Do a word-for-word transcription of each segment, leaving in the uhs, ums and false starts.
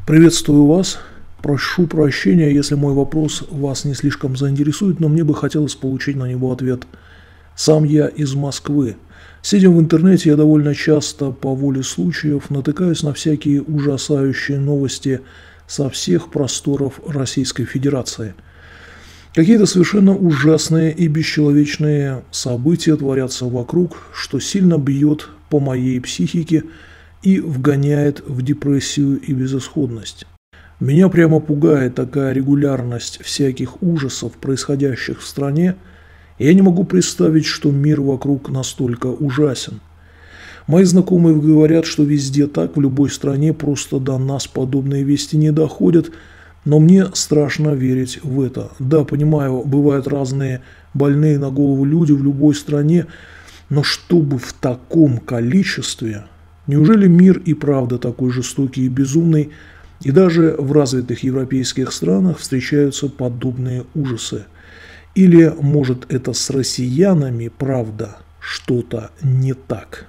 Приветствую вас. Прошу прощения, если мой вопрос вас не слишком заинтересует, но мне бы хотелось получить на него ответ. Сам я из Москвы. Сидя в интернете, я довольно часто по воле случаев натыкаюсь на всякие ужасающие новости со всех просторов Российской Федерации. Какие-то совершенно ужасные и бесчеловечные события творятся вокруг, что сильно бьет по моей психике и вгоняет в депрессию и безысходность. Меня прямо пугает такая регулярность всяких ужасов, происходящих в стране, и я не могу представить, что мир вокруг настолько ужасен. Мои знакомые говорят, что везде так, в любой стране, просто до нас подобные вести не доходят, но мне страшно верить в это. Да, понимаю, бывают разные больные на голову люди в любой стране, но чтобы в таком количестве... Неужели мир и правда такой жестокий и безумный, и даже в развитых европейских странах встречаются подобные ужасы? Или, может, это с россиянами, правда, что-то не так?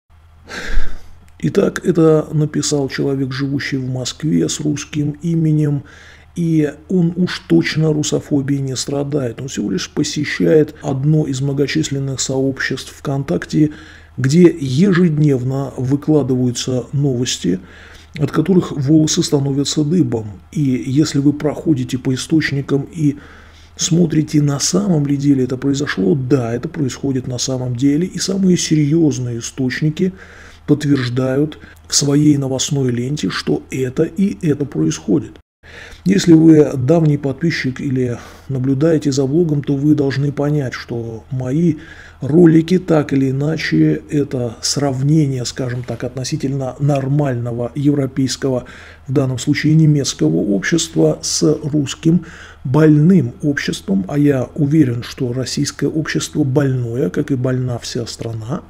Итак, это написал человек, живущий в Москве с русским именем, и он уж точно русофобией не страдает. Он всего лишь посещает одно из многочисленных сообществ ВКонтакте, где ежедневно выкладываются новости, от которых волосы становятся дыбом. И если вы проходите по источникам и смотрите, на самом ли деле это произошло, да, это происходит на самом деле, и самые серьезные источники подтверждают в своей новостной ленте, что это и это происходит. Если вы давний подписчик или наблюдаете за блогом, то вы должны понять, что мои ролики так или иначе это сравнение, скажем так, относительно нормального европейского, в данном случае немецкого общества с русским больным обществом, а я уверен, что российское общество больное, как и больна вся страна.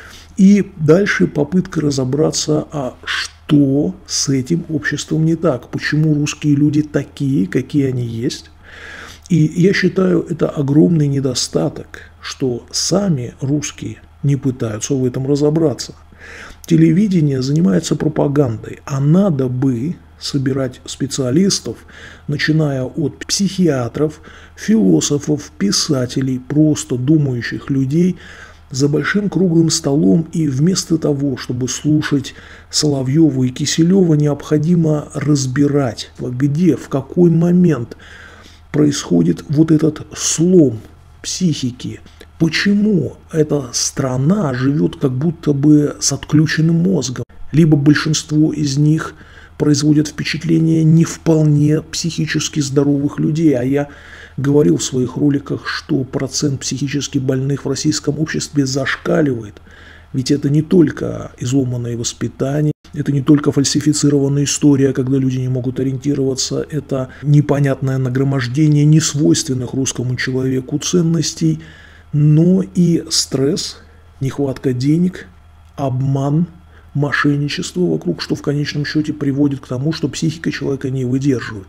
И дальше попытка разобраться, а что с этим обществом не так, почему русские люди такие, какие они есть. И я считаю, это огромный недостаток, что сами русские не пытаются в этом разобраться. Телевидение занимается пропагандой, а надо бы собирать специалистов, начиная от психиатров, философов, писателей, просто думающих людей, за большим круглым столом, и вместо того, чтобы слушать Соловьева и Киселева, необходимо разбирать, где, в какой момент происходит вот этот слом психики. Почему эта страна живет как будто бы с отключенным мозгом? Либо большинство из них производят впечатление не вполне психически здоровых людей, а я говорил в своих роликах, что процент психически больных в российском обществе зашкаливает. Ведь это не только изломанное воспитание, это не только фальсифицированная история, когда люди не могут ориентироваться, это непонятное нагромождение несвойственных русскому человеку ценностей, но и стресс, нехватка денег, обман, мошенничество вокруг, что в конечном счете приводит к тому, что психика человека не выдерживает.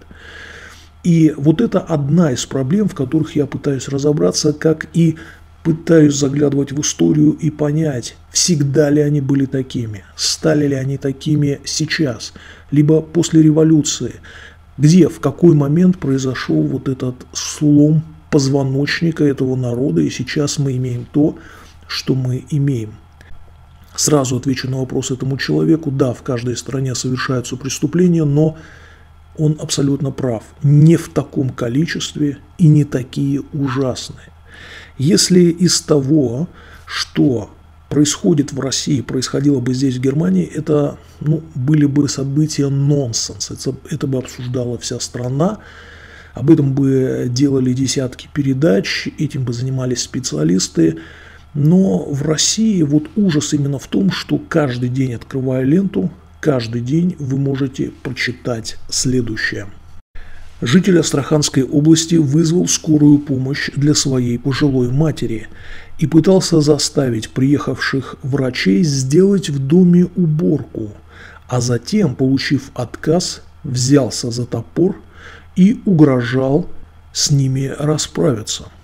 И вот это одна из проблем, в которых я пытаюсь разобраться, как и пытаюсь заглядывать в историю и понять, всегда ли они были такими, стали ли они такими сейчас, либо после революции, где, в какой момент произошел вот этот слом позвоночника этого народа, и сейчас мы имеем то, что мы имеем. Сразу отвечу на вопрос этому человеку. Да, в каждой стране совершаются преступления, но он абсолютно прав. Не в таком количестве и не такие ужасные. Если из того, что происходит в России, происходило бы здесь, в Германии, это ну, были бы события нонсенс. Это, это бы обсуждала вся страна, об этом бы делали десятки передач, этим бы занимались специалисты. Но в России вот ужас именно в том, что каждый день, открывая ленту, каждый день вы можете прочитать следующее. Житель Астраханской области вызвал скорую помощь для своей пожилой матери и пытался заставить приехавших врачей сделать в доме уборку, а затем, получив отказ, взялся за топор и угрожал с ними расправиться.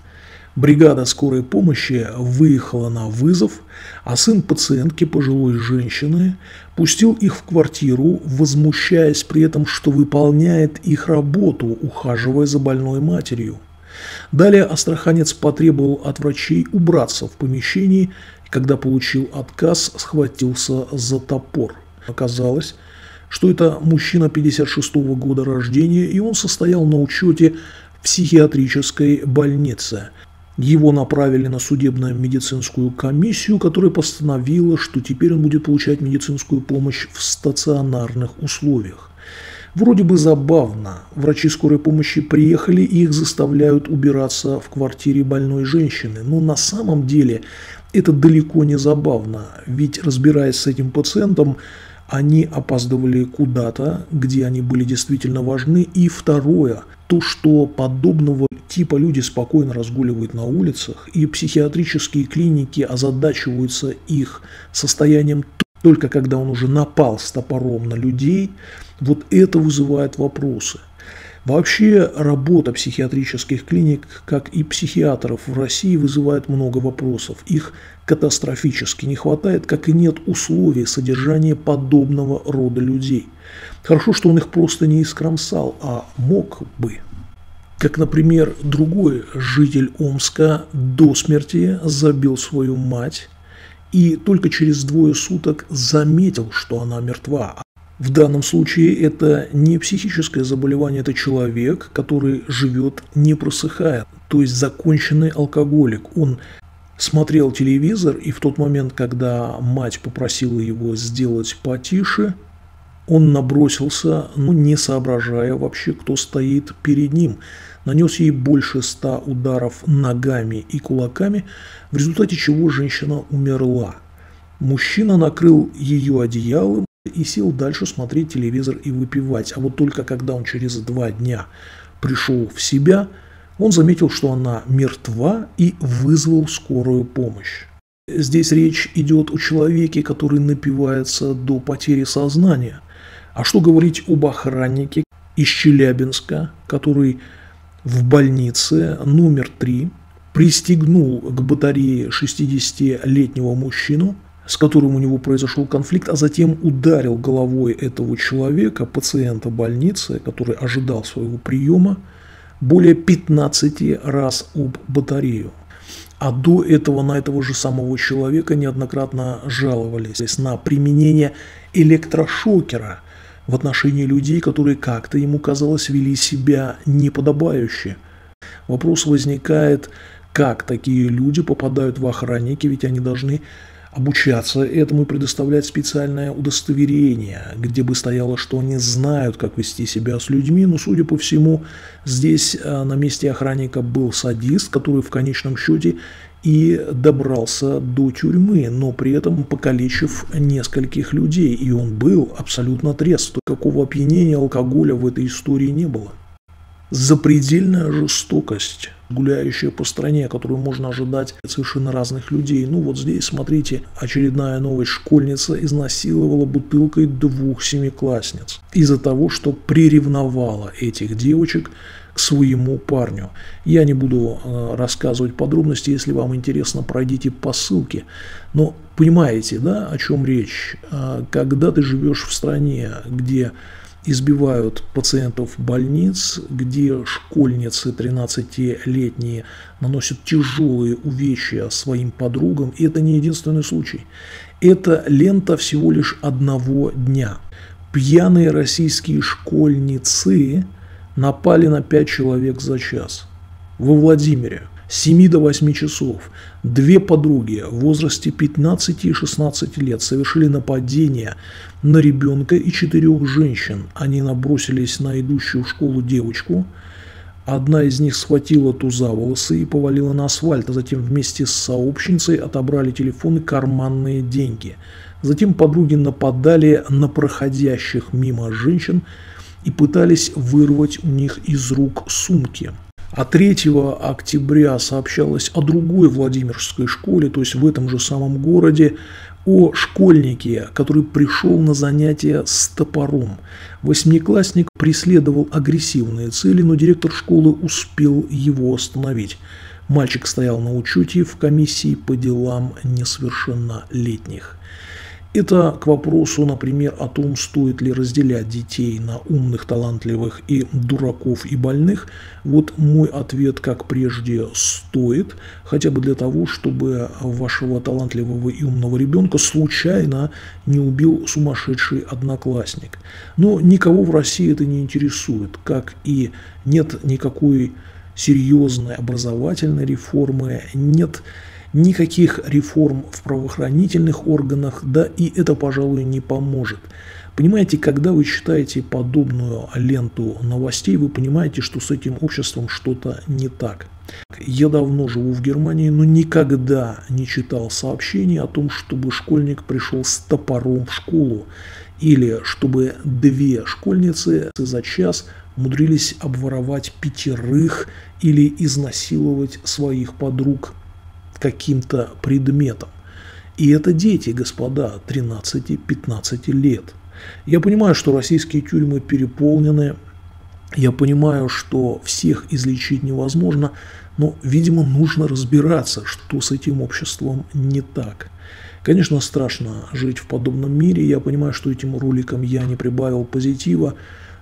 Бригада скорой помощи выехала на вызов, а сын пациентки, пожилой женщины, пустил их в квартиру, возмущаясь при этом, что выполняет их работу, ухаживая за больной матерью. Далее астраханец потребовал от врачей убраться в помещении, и когда получил отказ, схватился за топор. Оказалось, что это мужчина пятьдесят шестого года рождения, и он состоял на учете в психиатрической больнице. Его направили на судебно-медицинскую комиссию, которая постановила, что теперь он будет получать медицинскую помощь в стационарных условиях. Вроде бы забавно. Врачи скорой помощи приехали и их заставляют убираться в квартире больной женщины. Но на самом деле это далеко не забавно. Ведь, разбираясь с этим пациентом, они опаздывали куда-то, где они были действительно важны. И второе, то, что подобного типа люди спокойно разгуливают на улицах, и психиатрические клиники озадачиваются их состоянием только когда он уже напал с топором на людей, вот это вызывает вопросы. Вообще работа психиатрических клиник, как и психиатров в России, вызывает много вопросов. Их катастрофически не хватает, как и нет условий содержания подобного рода людей. Хорошо, что он их просто не искромсал, а мог бы. Как, например, другой житель Омска до смерти забил свою мать и только через двое суток заметил, что она мертва. В данном случае это не психическое заболевание, это человек, который живет, не просыхая, то есть законченный алкоголик. Он смотрел телевизор, и в тот момент, когда мать попросила его сделать потише, он набросился, ну, не соображая вообще, кто стоит перед ним. Нанес ей больше ста ударов ногами и кулаками, в результате чего женщина умерла. Мужчина накрыл ее одеялом и сел дальше смотреть телевизор и выпивать. А вот только когда он через два дня пришел в себя, он заметил, что она мертва, и вызвал скорую помощь. Здесь речь идет о человеке, который напивается до потери сознания. А что говорить об охраннике из Челябинска, который в больнице номер три пристегнул к батарее шестидесятилетнего мужчину, с которым у него произошел конфликт, а затем ударил головой этого человека, пациента больницы, который ожидал своего приема, более пятнадцати раз об батарею. А до этого на этого же самого человека неоднократно жаловались на применение электрошокера в отношении людей, которые как-то, ему казалось, вели себя неподобающе. Вопрос возникает, как такие люди попадают в охранники, ведь они должны обучаться этому и предоставлять специальное удостоверение, где бы стояло, что они знают, как вести себя с людьми. Но, судя по всему, здесь на месте охранника был садист, который в конечном счете и добрался до тюрьмы, но при этом покалечив нескольких людей. И он был абсолютно трезв. Какого опьянения, алкоголя в этой истории не было. Запредельная жестокость, гуляющая по стране, которую можно ожидать от совершенно разных людей. Ну вот здесь, смотрите, очередная новость. Школьница изнасиловала бутылкой двух семиклассниц из-за того, что приревновала этих девочек к своему парню. Я не буду э, рассказывать подробности, если вам интересно, пройдите по ссылке. Но понимаете, да, о чем речь? Э, когда ты живешь в стране, где избивают пациентов больниц, где школьницы тринадцатилетние наносят тяжелые увечья своим подругам, и это не единственный случай. Это лента всего лишь одного дня. Пьяные российские школьницы напали на пять человек за час. Во Владимире с семи до восьми часов две подруги в возрасте пятнадцати и шестнадцати лет совершили нападение на ребенка и четырех женщин. Они набросились на идущую в школу девочку. Одна из них схватила ту за волосы и повалила на асфальт, а затем вместе с сообщницей отобрали телефон и карманные деньги. Затем подруги нападали на проходящих мимо женщин и пытались вырвать у них из рук сумки. А третьего октября сообщалось о другой Владимирской школе, то есть в этом же самом городе, о школьнике, который пришел на занятия с топором. Восьмиклассник преследовал агрессивные цели, но директор школы успел его остановить. Мальчик стоял на учете в комиссии по делам несовершеннолетних. Это к вопросу, например, о том, стоит ли разделять детей на умных, талантливых и дураков и больных. Вот мой ответ, как прежде, стоит, хотя бы для того, чтобы вашего талантливого и умного ребенка случайно не убил сумасшедший одноклассник. Но никого в России это не интересует, как и нет никакой серьезной образовательной реформы, нет никаких реформ в правоохранительных органах, да и это, пожалуй, не поможет. Понимаете, когда вы читаете подобную ленту новостей, вы понимаете, что с этим обществом что-то не так. Я давно живу в Германии, но никогда не читал сообщений о том, чтобы школьник пришел с топором в школу, или чтобы две школьницы за час умудрились обворовать пятерых или изнасиловать своих подруг каким-то предметом. И это дети, господа, тринадцати-пятнадцати лет. Я понимаю, что российские тюрьмы переполнены, я понимаю, что всех излечить невозможно, но, видимо, нужно разбираться, что с этим обществом не так. Конечно, страшно жить в подобном мире, я понимаю, что этим роликом я не прибавил позитива,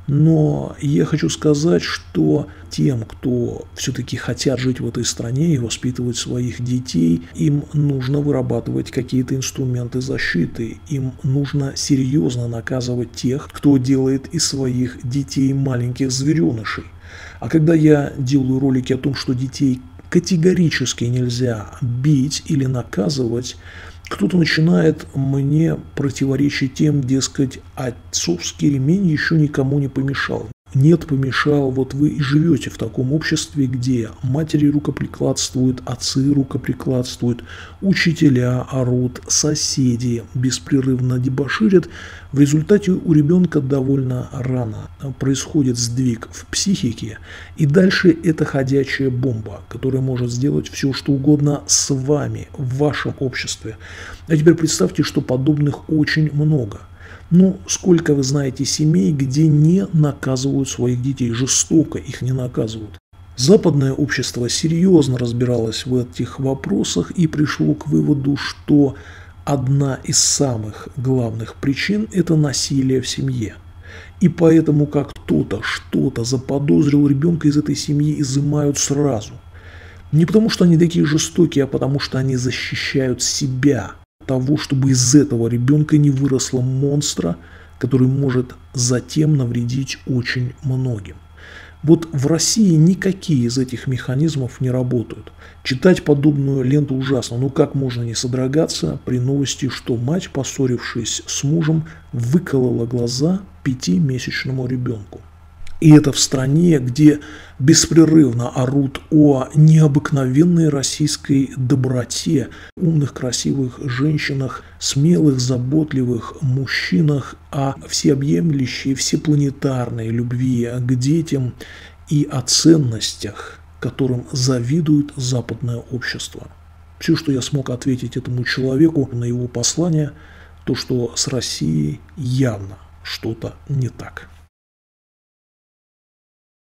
но я хочу сказать, что тем, кто все-таки хотят жить в этой стране и воспитывать своих детей, им нужно вырабатывать какие-то инструменты защиты, им нужно серьезно наказывать тех, кто делает из своих детей маленьких зверенышей. А когда я делаю ролики о том, что детей категорически нельзя бить или наказывать, кто-то начинает мне противоречить тем, дескать, отцовский ремень еще никому не помешал. Нет, помешал, вот вы и живете в таком обществе, где матери рукоприкладствуют, отцы рукоприкладствуют, учителя орут, соседи беспрерывно дебоширят. В результате у ребенка довольно рано происходит сдвиг в психике, и дальше это ходячая бомба, которая может сделать все, что угодно с вами, в вашем обществе. А теперь представьте, что подобных очень много. Ну, сколько вы знаете семей, где не наказывают своих детей, жестоко их не наказывают. Западное общество серьезно разбиралось в этих вопросах и пришло к выводу, что одна из самых главных причин – это насилие в семье. И поэтому, как кто-то что-то заподозрил ребенка из этой семьи, изымают сразу. Не потому, что они такие жестокие, а потому, что они защищают себя. Того, чтобы из этого ребенка не выросло монстра, который может затем навредить очень многим. Вот в России никакие из этих механизмов не работают. Читать подобную ленту ужасно, но как можно не содрогаться при новости, что мать, поссорившись с мужем, выколола глаза пятимесячному ребенку. И это в стране, где беспрерывно орут о необыкновенной российской доброте, умных, красивых женщинах, смелых, заботливых мужчинах, о всеобъемлющей, всепланетарной любви к детям и о ценностях, которым завидует западное общество. Все, что я смог ответить этому человеку на его послание, то, что с Россией явно что-то не так.